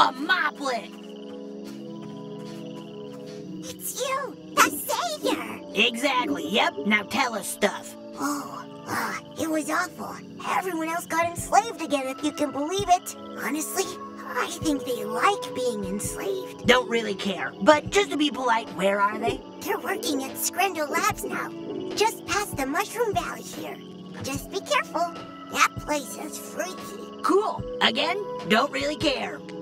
A Moplet! It's you, the Savior! Exactly, yep. Now tell us stuff. It was awful. Everyone else got enslaved again, if you can believe it. Honestly, I think they like being enslaved. Don't really care. But just to be polite, where are they? They're working at Screndel Labs now, just past the Mushroom Valley here. Just be careful. That place is freaky. Cool. Again, don't really care.